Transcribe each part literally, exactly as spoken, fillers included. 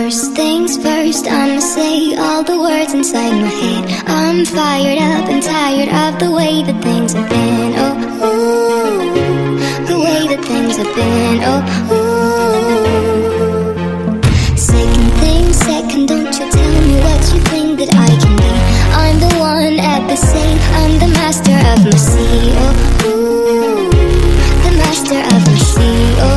First things first, I'ma say all the words inside my head. I'm fired up and tired of the way that things have been. Oh, ooh, the way that things have been. Oh, ooh. Second thing second, don't you tell me what you think that I can be. I'm the one at the same, I'm the master of my sea. Oh, ooh, the master of my sea. Oh,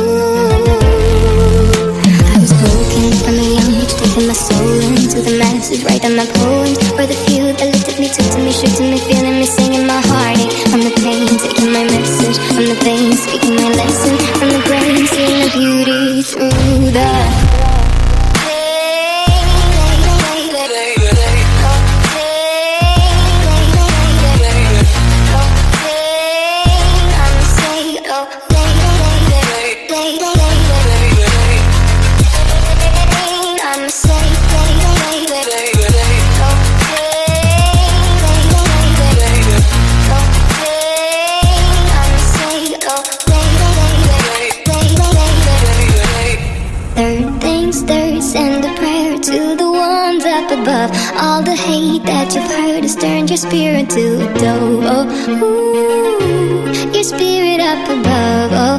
from a young age, taking my soul into the masses, writing my poems for the few that looked at me, took to me, shook to me, feeling me, singing my heartache. From the pain, taking my message, from the veins, speaking my lesson, from the brain, seeing the beauty through the above. All the hate that you've heard has turned your spirit to a dove. Oh, ooh, your spirit up above. Oh,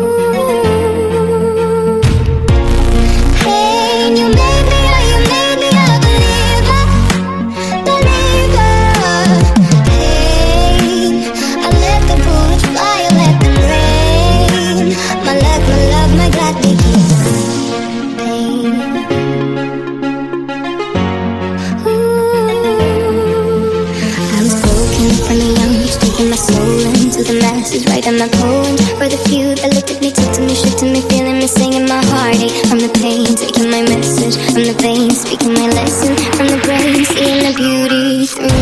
ooh. Hey, you made me, oh, you made me a believer, believer. Hey, I let the bullets fly, I let them rain. My luck, my love, my God, they keep pain. My soul into the masses, writing my poems for the few that looked at me, took to me, shook to me, feeling me, singing my heartache. From the pain, taking my message, from the veins, speaking my lesson, from the brain, seeing the beauty through